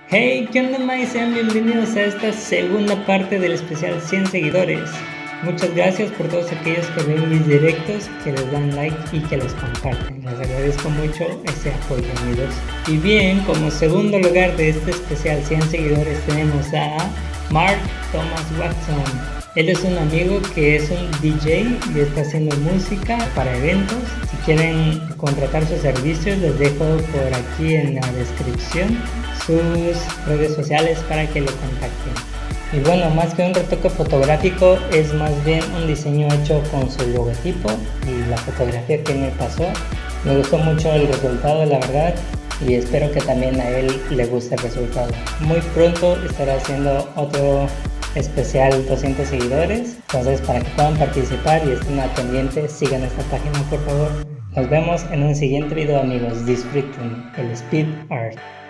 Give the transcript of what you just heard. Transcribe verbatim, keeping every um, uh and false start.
Hey, ¿qué onda, Mai? Sean bienvenidos a esta segunda parte del especial cien seguidores. Muchas gracias por todos aquellos que ven mis directos, que les dan like y que los comparten. Les agradezco mucho ese apoyo, amigos. Y bien, como segundo lugar de este especial cien seguidores tenemos a Mark Thomas Watson. Él es un amigo que es un D J y está haciendo música para eventos. Si quieren contratar sus servicios, les dejo por aquí en la descripción sus redes sociales para que lo contacten. Y bueno, más que un retoque fotográfico, es más bien un diseño hecho con su logotipo y la fotografía que me pasó. Me gustó mucho el resultado, la verdad, y espero que también a él le guste el resultado. Muy pronto estaré haciendo otro especial doscientos seguidores, entonces para que puedan participar y estén al pendiente, sigan esta página por favor. Nos vemos en un siguiente video, amigos. Disfruten el speed art.